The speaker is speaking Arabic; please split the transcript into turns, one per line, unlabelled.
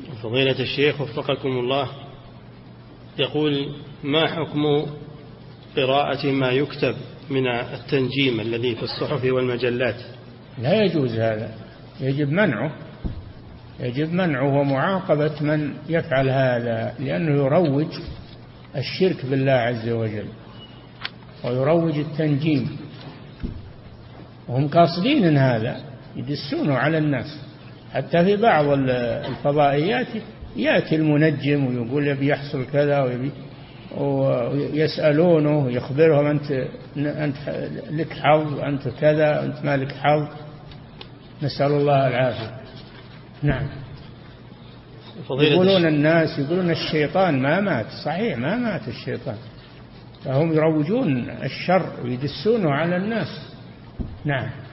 فضيلة الشيخ وفقكم الله، يقول: ما حكم قراءة ما يكتب من التنجيم الذي في الصحف والمجلات؟
لا يجوز هذا، يجب منعه ومعاقبة من يفعل هذا، لأنه يروج الشرك بالله عز وجل ويروج التنجيم، وهم قاصدين إن هذا يدسونه على الناس. حتى في بعض الفضائيات يأتي المنجم ويقول يبي يحصل كذا ويسألونه ويخبرهم أنت لك حظ، أنت كذا، أنت ما لك حظ، نسأل الله العافية. نعم. يقولون الناس يقولون الشيطان ما مات، صحيح ما مات الشيطان، فهم يروجون الشر ويدسونه على الناس. نعم.